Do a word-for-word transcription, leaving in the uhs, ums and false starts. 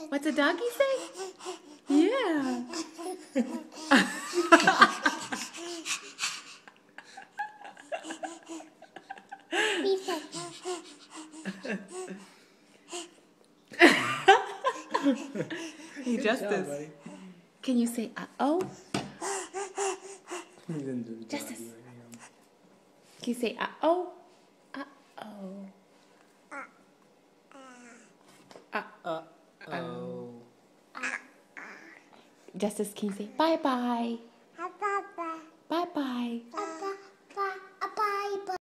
What's a doggy say? Yeah. Hey, Good Justice. job, buddy. Can you say uh-oh? He didn't do the Justice. doggy right now. Can you say uh-oh? Uh-oh. Uh-oh. Justice, can you say bye-bye?